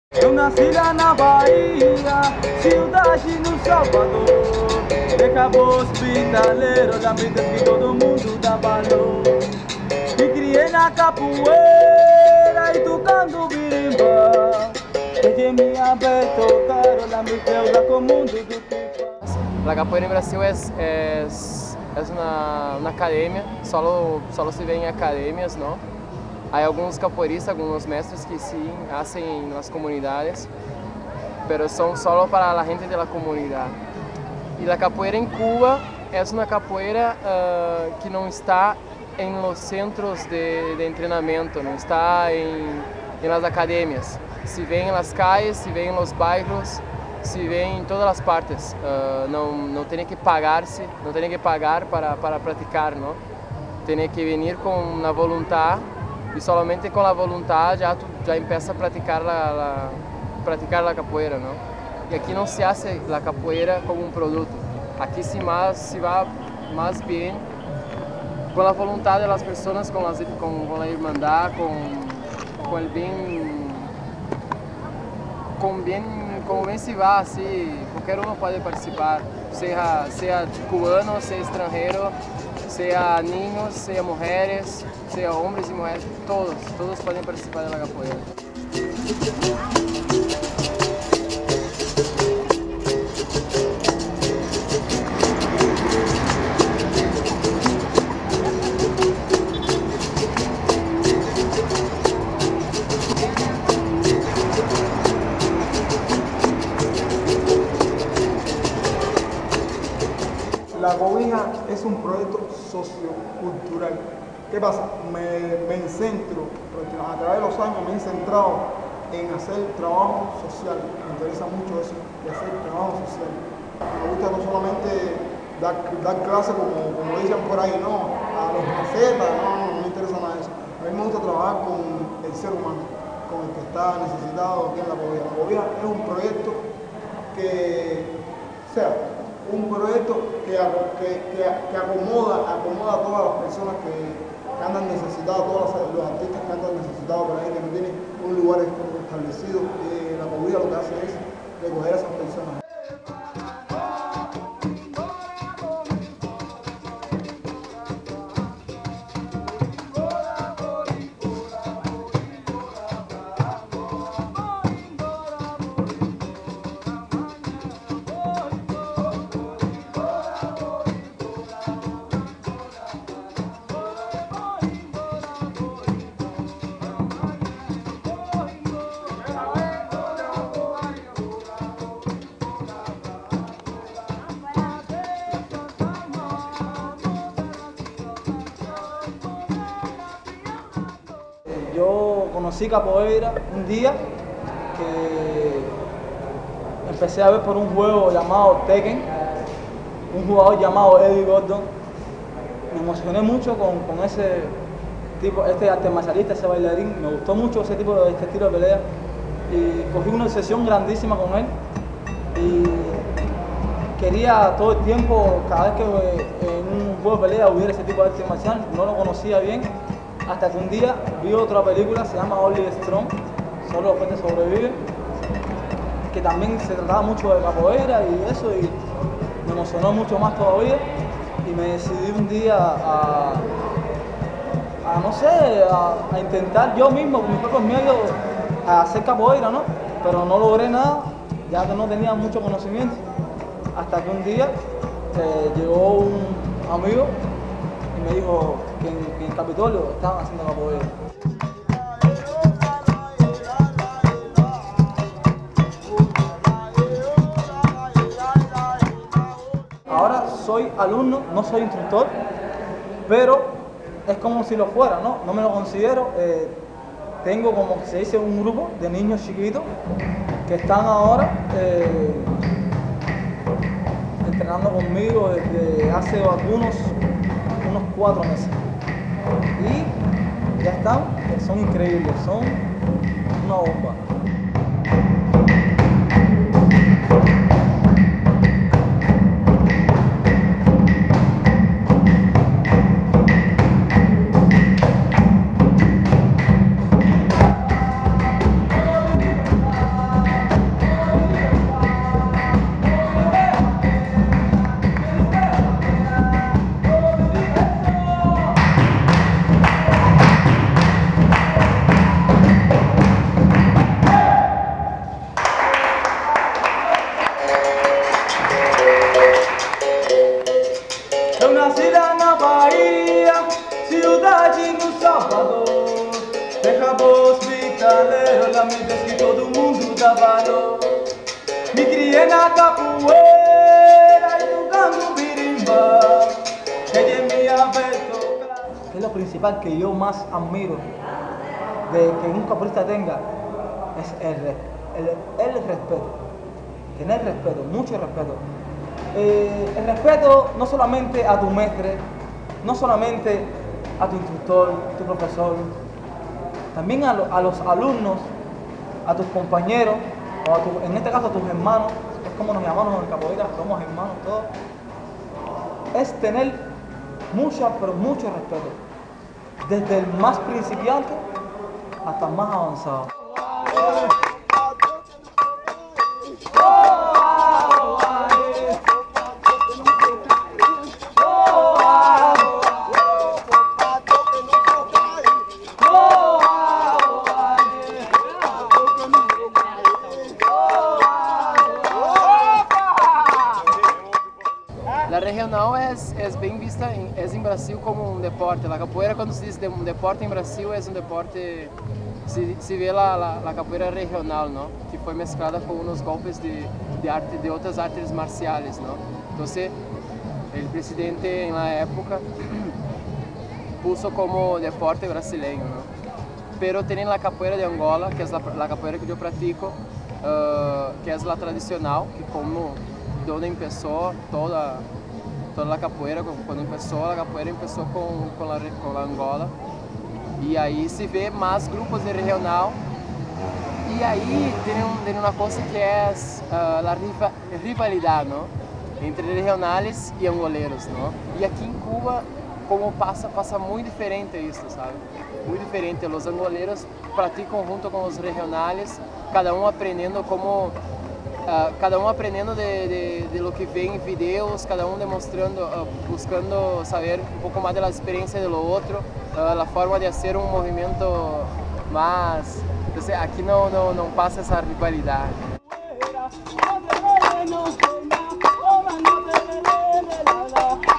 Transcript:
Eu nasci lá na Bahia, cidade no Salvador. De cabo hospitaleiro, da vida que todo mundo dá valor. Me criei na capoeira e tocando birimbau. Desde minha vez tocaram lá me deu com o mundo do pipa. La capoeira en Brasil es una academia, solo se ve en academias, ¿no? Hay algunos capoeiristas, algunos maestros que sí hacen en las comunidades, pero son solo para la gente de la comunidad. Y la capoeira en Cuba es una capoeira que no está en los centros de entrenamiento, no está en las academias. Se ve en las calles, se ve en los bairros, se ve en todas las partes. No tiene que pagarse, no tiene que pagar para practicar, ¿no? Tiene que venir con una voluntad y solamente con la voluntad ya empieza a practicar la capoeira, ¿no? Y aquí no se hace la capoeira como un producto. Aquí se va más bien con la voluntad de las personas, con la hermandad, con el bien, como bien se va, así, cualquier uno puede participar, sea cubano, sea extranjero, sea niños, sea mujeres, sea hombres y mujeres, todos pueden participar de la capoeira. La Cobija es un proyecto sociocultural. ¿Qué pasa? Me centro, a través de los años me he centrado en hacer trabajo social. Me interesa mucho eso, de hacer trabajo social. Me gusta no solamente dar clases como dicen por ahí, no, a los macetas, no me interesa nada de eso. A mí me gusta trabajar con el ser humano, con el que está necesitado aquí en La Cobija. La Cobija es un proyecto un proyecto que acomoda a todas las personas que andan necesitadas, todos los artistas que andan necesitados por ahí, que no tienen un lugar establecido. La Cobija lo que hace es recoger a esas personas. Yo conocí capoeira un día que empecé a ver por un juego llamado Tekken, un jugador llamado Eddie Gordon. Me emocioné mucho con ese tipo, este arte marcialista, ese bailarín. Me gustó mucho este estilo de pelea y cogí una obsesión grandísima con él y quería todo el tiempo, cada vez que en un juego de pelea hubiera ese tipo de arte marcial. No lo conocía bien hasta que un día vi otra película, se llama Oliver Strong, Solo los fuertes sobreviven, que también se trataba mucho de capoeira y eso, y me emocionó mucho más todavía, y me decidí un día a intentar yo mismo, con mis propios medios, a hacer capoeira, ¿no? Pero no logré nada, ya que no tenía mucho conocimiento, hasta que un día llegó un amigo y me dijo que en Capitolio estaban haciendo capoeira. Ahora soy alumno, no soy instructor, pero es como si lo fuera, ¿no? No me lo considero. Tengo, como se dice, un grupo de niños chiquitos que están ahora entrenando conmigo desde hace unos 4 meses. Y ya están, son increíbles, son una bomba. sábado. Me crié na capoeira y tocando birimba, que es mi afecto. ¿Qué es lo principal que yo más admiro de que un capoeirista tenga? Es el respeto. Tener respeto, mucho respeto. El respeto no solamente a tu maestre, no solamente a tu instructor, tu profesor, también a los alumnos, a tus compañeros, o en este caso a tus hermanos, es como nos llamamos en capoeira, somos hermanos todos. Es tener pero mucho respeto, desde el más principiante hasta el más avanzado. La regional es bien vista en Brasil como un deporte. La capoeira, cuando se dice un deporte en Brasil, es un deporte, se ve la capoeira regional, ¿no? Que fue mezclada con unos golpes de otras artes marciales, ¿no? Entonces, el presidente en la época puso como deporte brasileño, ¿no? Pero tienen la capoeira de Angola, que es la capoeira que yo practico, que es la tradicional, que como donde empezó toda la capoeira, cuando empezó la capoeira empezó con la Angola, y ahí se ve más grupos de regional, y ahí tiene una cosa que es la rivalidad, ¿no? Entre regionales y angoleros, ¿no? Y aquí en Cuba, como pasa muy diferente esto, ¿sabe? Muy diferente, los angoleros practican junto con los regionales, cada uno aprendiendo de lo que ve en videos, cada uno demostrando, buscando saber un poco más de la experiencia de lo otro, la forma de hacer un movimiento más. Entonces aquí no pasa esa rivalidad.